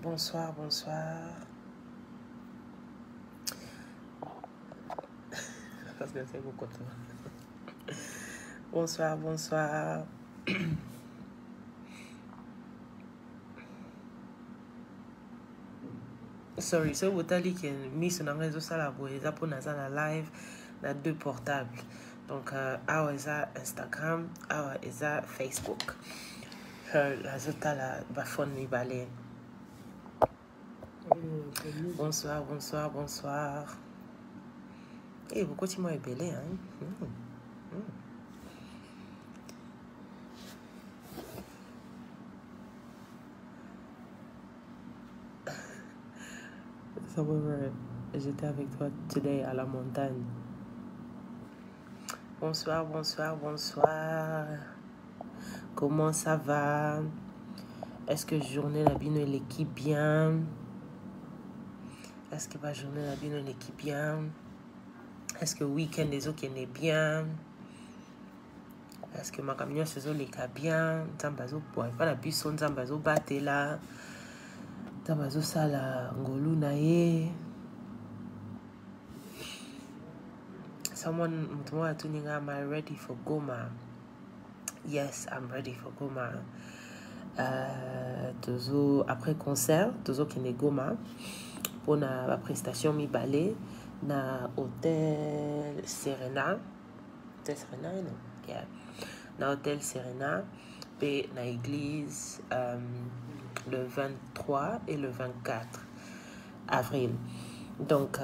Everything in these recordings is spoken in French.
Bonsoir, bonsoir. Parce que c'est beaucoup trop. Bonsoir, bonsoir. Sorry, c'est vous tali qui mis sur le réseau ça la boîte pour nous la live na deux portables. Donc awa eza Instagram, awa eza Facebook. La zota la bafon mi balé. Bonsoir, bonsoir, bonsoir. Eh, beaucoup de moi est belé, hein. J'étais avec toi today à la montagne. Bonsoir, bonsoir, bonsoir. Comment ça va? Est-ce que journée la bino l'équipe bien? Est-ce que ma journée la bino l'équipe bien? Est-ce que week-end des autres est bien? Est-ce que ma camion se les cas bien? Zambazo pour pas la puissance zambazo batte là. Zambazo sala ngolu nae. Someone am I ready for Goma? Yes, I'm ready for Goma. Après concert, toujours qui est Goma pour la prestation mi ballet na hôtel Serena. Hôtel Serena, non? Yeah. Na hôtel Serena et na église le 23 et le 24 avril. Donc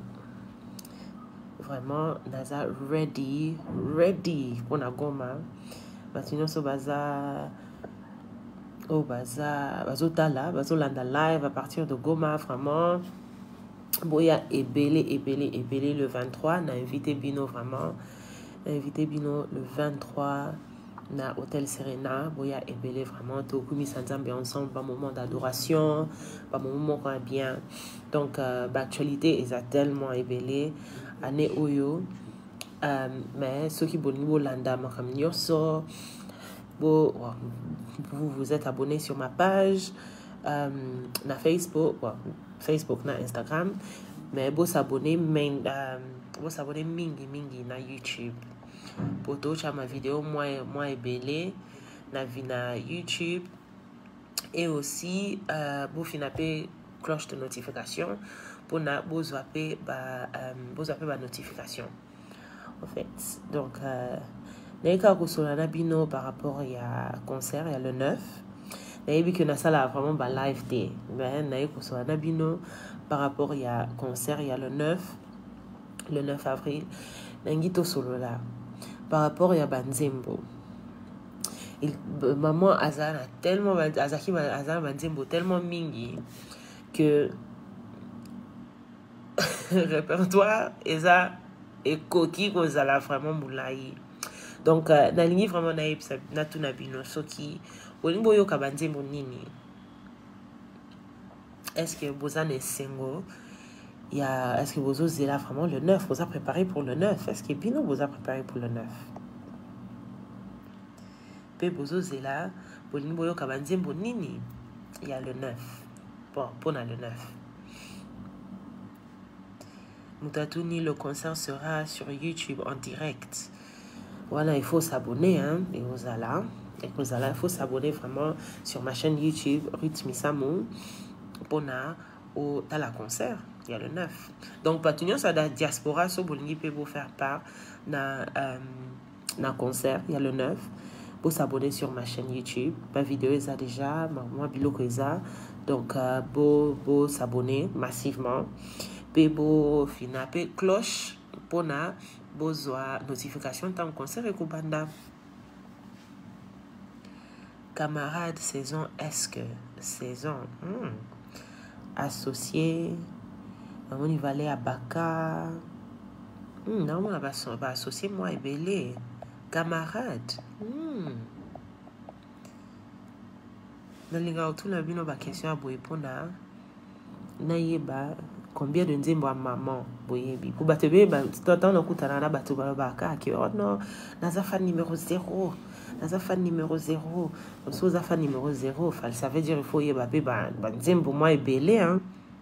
vraiment naza ready pour na Goma. Maintenant so baza au bazotala bazolanda live à partir de Goma vraiment. Boya ebele le 23 na invité Bino vraiment. Invité Bino le 23 na hôtel Serena. Boya ebele vraiment to kumi sanzambe ensemble par moment d'adoration, par moment quand bien. Donc l'actualité est tellement ebele année oyo mais ceux qui boni bolanda makam nyoso vous êtes abonné sur ma page na Facebook na Instagram mais vous s'abonner mingi na YouTube pour tout ma vidéo moi ebele na YouTube et aussi vous finapé cloche de notification pour na vous zapper ba notification en fait. Donc Naïka Kosolana Bino par rapport il y a concert, il y a le 9. Naïbi que Nasala a vraiment ba live day. Mais Naïka Kosolana Bino par rapport il y a concert, il y a le 9 avril. Nangito Solola par rapport il y a Banzembo. Maman Azana tellement Azaki Azana Banzembo tellement mingi que répertoire eza et coquille kozala vraiment moulaï. Donc na lingi vraiment na tuna bino soki olingo yo kabanzembo nini. Est-ce que bozane est single? Est-ce que vous osez là vraiment le 9? Vous avez préparé pour le 9? Est-ce que Bino vous a préparé pour le 9? Pe vous osez là olingo yo kabanzembo nini? Il y a le 9. Bon, pour le 9. Moutatouni, le concert sera sur YouTube en direct. Voilà, il faut s'abonner, hein, et vous allez, il faut s'abonner vraiment sur ma chaîne YouTube, Ruth Misamou, pour dans la concert, il y a le 9. Donc, Patunion, ça da diaspora, so bolingi peut vous faire part na concert, il y a le 9. Pour s'abonner sur ma chaîne YouTube, ma vidéo est déjà, moi, biloko eza. Donc, pour s'abonner massivement. Pebo finape cloche pour na besoin notification tant concert et kubanda. Camarade saison est-ce que saison associé on y va aller à Baka non on va associer moi et belé camarade dans les gars tout la bino ba question à boye pona na yeba combien de nzembo à maman boyebi pour batebe ba tant na kutana na bato ba ka ki oh non naza fan numéro 0 naza fan numéro 0 so oza fan numéro 0 ça veut dire il faut yeba pe banzembo mwa ebele hein.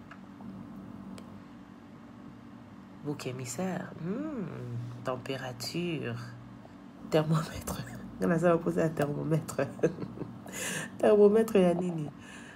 Bouc émissaire, température, thermomètre. On va poser un thermomètre. Thermomètre ya nini?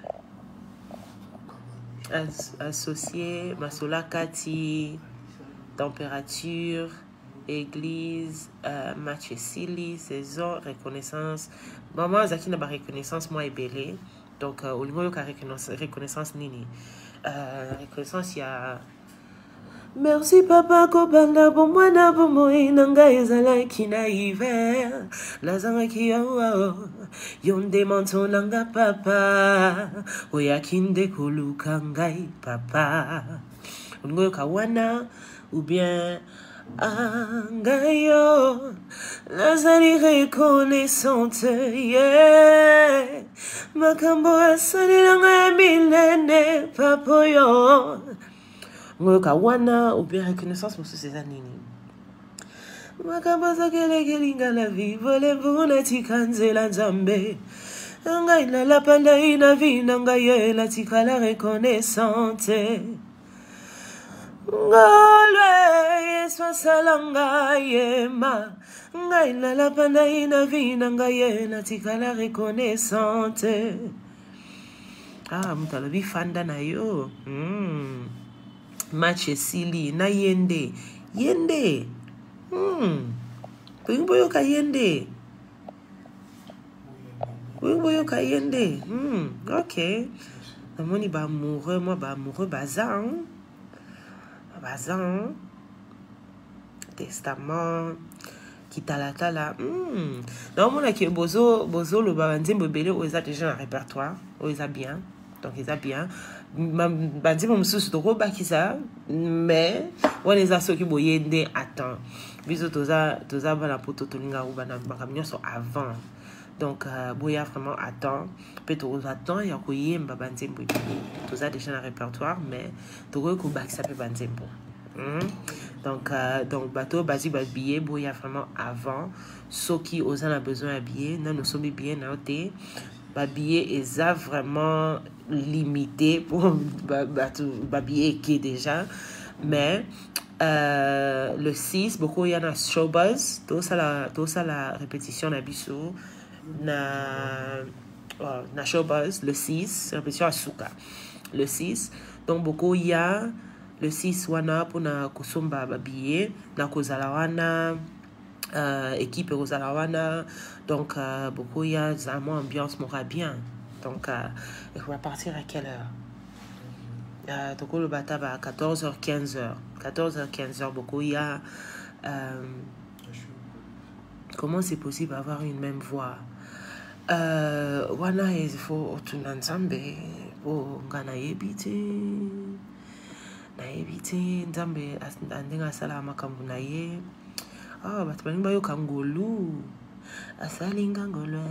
Associé, Masola Kati, température, église, match Sili, saison, reconnaissance. Maman Zaki n'a pas reconnaissance, moi et belé. Donc, au niveau de la reconnaissance nini. Reconnaissance, il y a. Merci papa kobanda bomwana bomoyi nanga ezalaki na hiver nazangaki yawa yonde manto nanga papa oyaki nde koluka ngai papa olingo kawana ou bien ngai yo nazali reconnaissante yeah makambo asalelanga milene papa yo ngoka wana ou bien reconnaissance pour ces années. Makabaza gelinga la vie volevo na tikanze la nzambe. Ngai na la panda ina vina ngai la tikala reconnaissante. Ngolwe yeswa salanga yema. Ngai na la panda ina vina ngai la tikala reconnaissante. Ah, mutalabi fanda na yo. Match Sili na yende Boyo ka yende ok namoni ba amoureux moi ba amoureux bazan testament kitalatala namona ke bozo lo ba nzembo belé oza déjà un répertoire oza bien donc ils a bien bandi mosusu toko bakisa mais on les a ceux qui boyende attend biso toza bana poto tolinga ou bana makamnyo so avant donc boya vraiment attend peut to attend ya ko yemba banzembo toza déjà un répertoire mais toko ko bakisa pe banzembo donc bateau basi ba billet boya vraiment avant ceux qui osent a besoin de billets nous sommes bien notés ba billet est vraiment limité pour billet qui est déjà mais le 6 beaucoup il y en a showbuzz tout ça la répétition na biso na showbuzz le 6 répétition à Souka le 6 donc beaucoup il y a le 6 wana pour na kusomba ba billet na kozala wana équipe Rosalawana donc beaucoup il y a vraiment ambiance m'aura bien donc il va partir à quelle heure donc le bata à 14h 15h beaucoup il y a comment c'est possible d'avoir une même voix wana il faut tunanzambe pour ngana yebite nzambe andinga salama kambuna ye batu balingi bayoka ngolu asalinga ngolo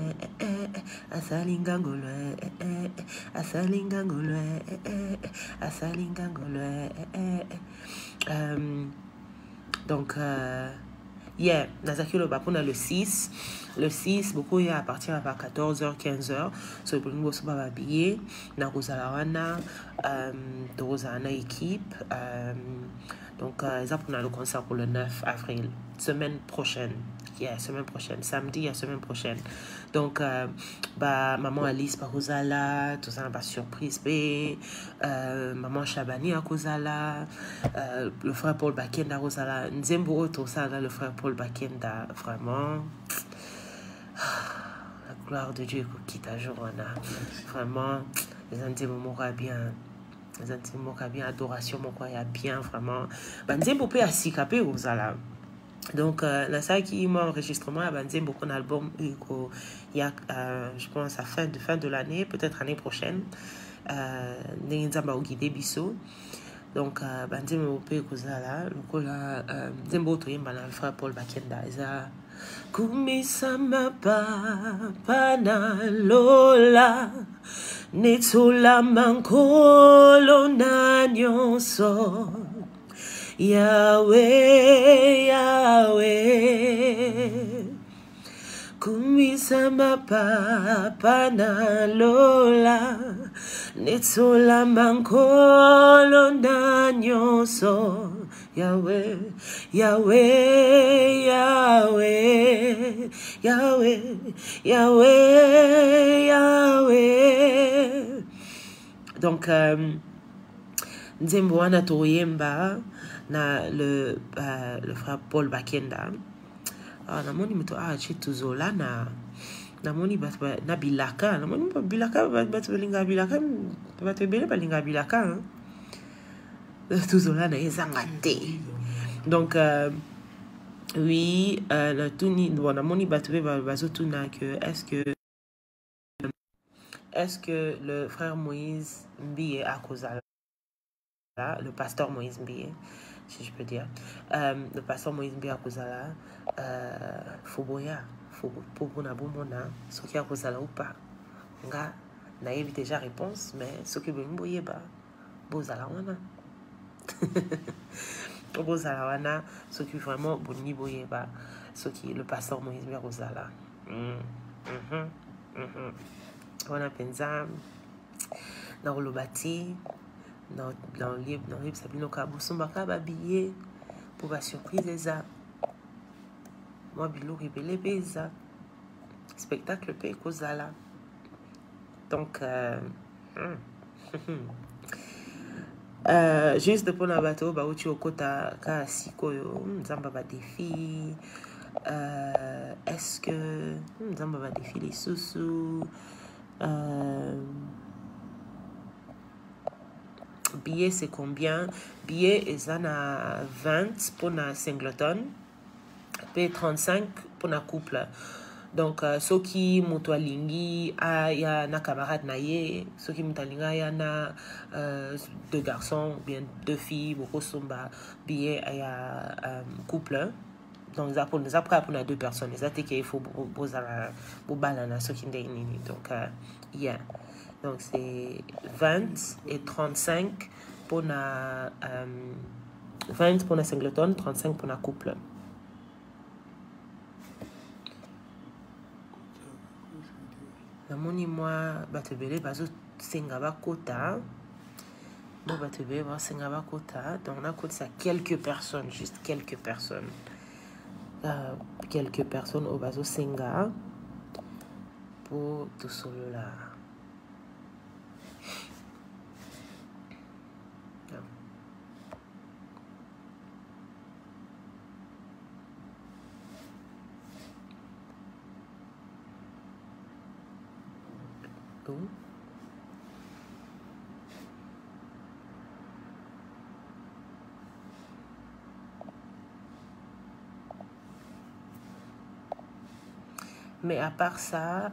donc yeah nazaki lo bapona le 6 beaucoup ya à partir à 14h 15h so bolingi boso ba billet na kozala wana tozala équipe donc ça pour le concert pour le 9 avril semaine prochaine samedi la semaine prochaine donc maman Alice Parozala tout ça pas surprise maman Chabani à Kozala le frère Paul Bakenda Rosala Nzembo tout ça là le frère Paul Bakenda vraiment la gloire de Dieu qui t'a journa vraiment les Nzembo bien les Nzembo bien adoration mon quoi y a bien vraiment Nzembo peut asikaper Rosala. Donc, là, ça qui m'a enregistrement à Banzem, beaucoup d'albums, il y a, je pense, à fin de l'année, peut-être l'année prochaine, Nzamba au guidé biso. Donc, Banzem au pays Kozala, le cola, Zembo Toyemba, le frère Paul Bakenda, Eza. Kumisama pana lola, Netola mankolo na nyonso. Yahweh, Yahweh, kumisa mapapa na lola netsola mankolo na nyonso Yahweh Yahweh Yahweh Yahweh Yahweh Yahweh. Donc nzembo wana toyemba na le frère Paul Bakenda. Namoni muto achi tuzola namoni batu na bilaka namoni bilaka batu belinga bilaka batu bele balinga bilaka tuzola na ezanga te. Donc oui na tuni bon namoni batu be bazotuna que est-ce que le frère Moïse Mbiye a kozala, le pasteur Moïse Mbiye, si je peux dire, le pasteur Moïse Mbiye a kozala, Foboya, Fobo na bomona, ce qui a kozala ou pas. Nga, na yebi déjà réponse, mais ce qui veut m'boye ba, bozala wana. Bozala wana, ce qui vraiment boni boye ba, ce qui le pasteur Moïse Mbiye a kozala. Wana penza na rolobati dans le livre sabino ka busumba ka babillé pour ba surprise eza moi bilo ribele beza spectacle pe kozala. Donc juste pour na bato ba uchi okota ka sikoyo nzamba ba défi est-ce que nzamba ba défi les sous billet c'est combien? Billet est à 20 pour la singleton, puis 35 pour la couple. Donc ceux qui mutualingi ya na camarade naye, ceux qui mutualinga ya na deux garçons ou bien deux filles, beaucoup somba billet ya couple. Donc nous après pour deux personnes, ça c'est qu'il faut bozala bobalana ceux qui ndeni. Donc yeah. Donc c'est 20 et 35 pour la 20 pour la singleton, 35 pour la couple. Namoni moi batebele bazo sengaba kota. Bon batebele ba sengaba kota. Donc on a côté ça quelques personnes, juste quelques personnes. Quelques personnes au bazo senga pour tout solo là. Mais à part ça,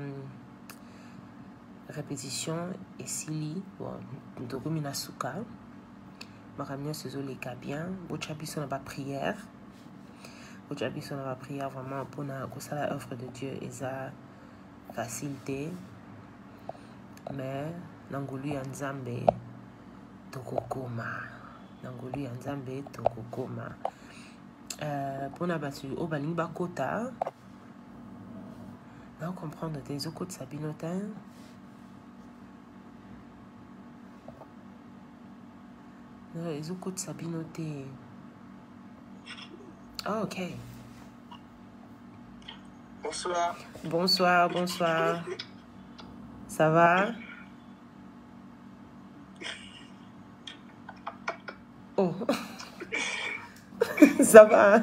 répétition et sili, bon, ndogo minasuka, maramia sezo les bien, bochabiso na ba prière, bochabiso na ba prière vraiment pour na kosala œuvre de Dieu et ça facilité, mais nangulu ya nzambe tokokoma, nangulu ya nzambe tokokoma, pour na batu o balingi bakota. On comprendre des ocos de Sabinotin. Les ocos de Sabinotin. Oh, ok. Bonsoir. Bonsoir, bonsoir. Ça va? Oh. Ça va?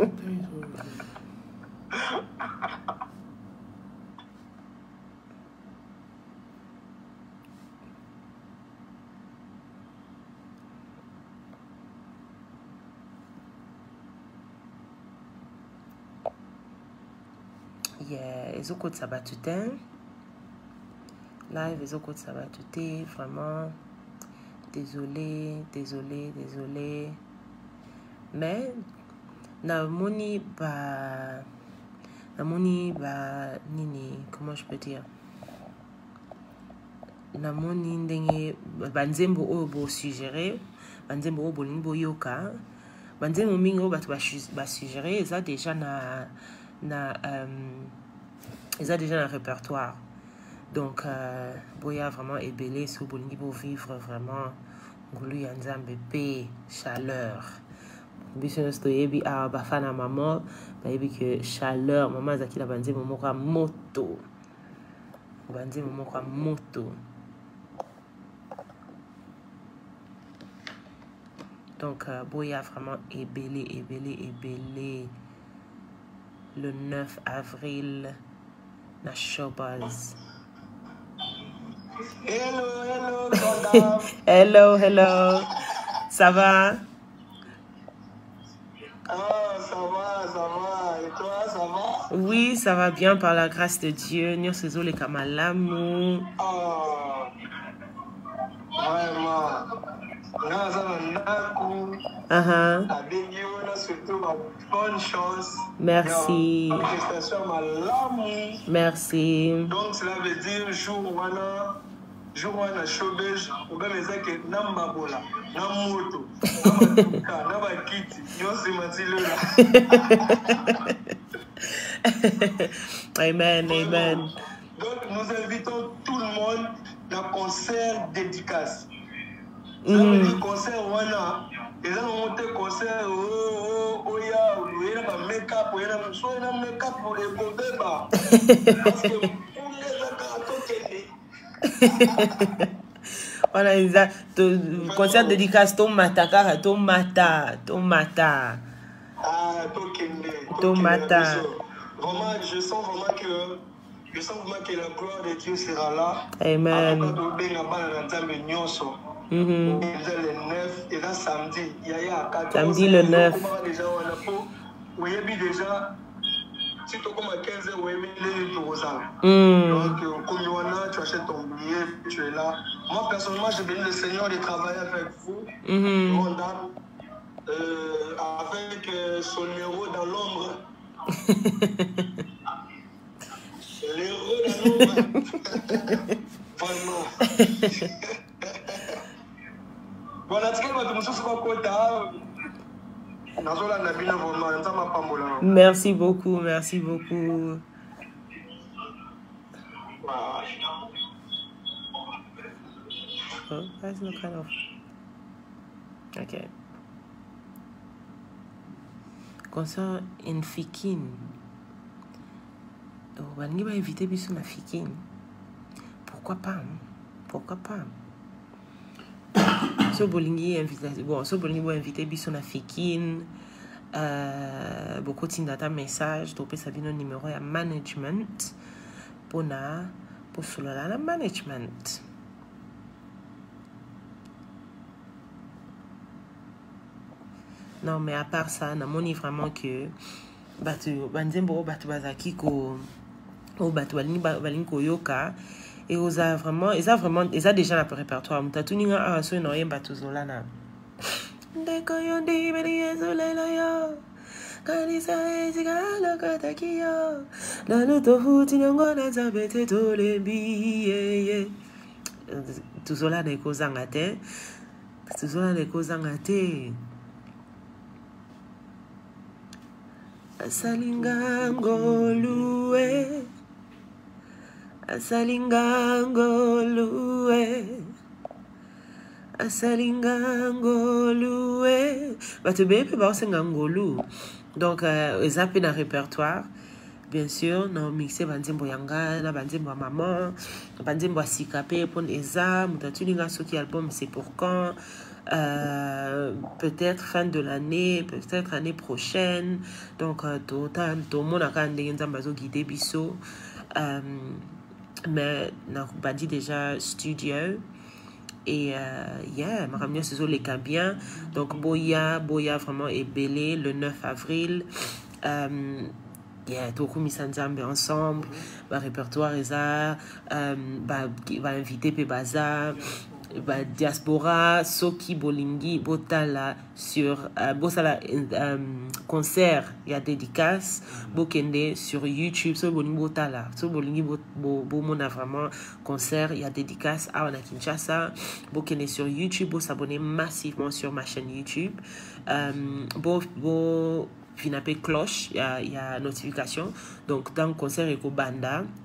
Yeah, les autres de Sabatutin. Live, les autres de Sabatutin. Vraiment, désolé. Mais, namoni ba nini, comment je peux dire? Namoni ndenge banzembo obo suggéré, banzembo obo linbo yoka, banzembo mingo batu ba suggéré, ça déjà na ils ont déjà un répertoire. Donc, boya vraiment ébélé, sous bolingi pour vivre vraiment, goulou yanzambe paix, chaleur. Biso stoyebi a bafana maman, bayebi que chaleur, maman zaki la banze momo kwa moto. Banze momo kwa moto. Donc, boya vraiment ébélé. Le 9 avril, na Showbuzz. Hello, hello. Ça va? Ah, ça va. Et toi, ça va? Oui, ça va bien par la grâce de Dieu. Nous sommes les Kamalamu. Ah, vraiment. Bonne chance. Merci. Merci. Donc, cela veut dire jour où on a showbiz, on va me dire que namba bola, namoto, namba kiti, yosi matilo. Amen. Donc, nous invitons tout le monde dans le concert dédicace. Ça veut dire concert wana, et là on monte concert il y a make-up, il y a make-up pour les bébés. Parce que pour les acteurs voilà, exact. Concert dédicace, tomata. Ah, tomata. Vraiment, je sens vraiment que la gloire de Dieu sera là. Amen. Et là, samedi, il y a 14. Samedi le 9. Oui, déjà, si tu commences à 15h, oui, donc, comme tu achètes ton billet, tu es là. Moi, personnellement, j'ai béni le Seigneur de travailler avec vous, mon âme, avec son héros dans l'ombre. L'héros dans l'ombre. Vraiment. Voilà, tu merci beaucoup. Oh, that's not kind of. Okay. Concert in Fikin. Oh, on va inviter Bissou na Fikin. Pourquoi pas? So bolingi invité Bissou na Fikin. Beaucoup de message. Topé Sabino numéro ya management. Pour cela la management. Non, mais à part ça, on a montré vraiment que Banzembo Batu Bazaki ko Batu Balinko Yoka et ils ont déjà un répertoire. Mutatuninga araso no yem Batu Zolana. Deko yondi beli ezolela yo. Kanisa ezigala katakiyo. La luto futi nyongo na zabete tolembi ye. Tuzola neko zangate. Asalinga ngolue. Batubebe baosenga ngolu. Donc ils ont un répertoire. Bien sûr, non mixé banzembo yanga, na banzembo maman, banzembo asikape pour eza, mutatuninga soki album c'est pour quand? Peut-être fin de l'année, peut-être année prochaine. Donc tout le monde a quand même guidé biso. Mais n'a pas dit déjà studio. Et yeah, ma ramené ce sont les cas bien. Donc Boya vraiment est belé le 9 avril. Yeah, Toku Misanzambe ensemble, répertoire eza, va inviter Pebaza, diaspora, Soki Bolingi, Botala sur Bosala concert, il y a dédicace, Bokende sur YouTube, so Bolingi Botala, so Bolingi Bomona vraiment concert, il y a dédicace à Kinshasa, Bokende sur YouTube, s'abonner massivement sur ma chaîne YouTube, puis il y a cloche, il y a notification. Donc dans le concert et banda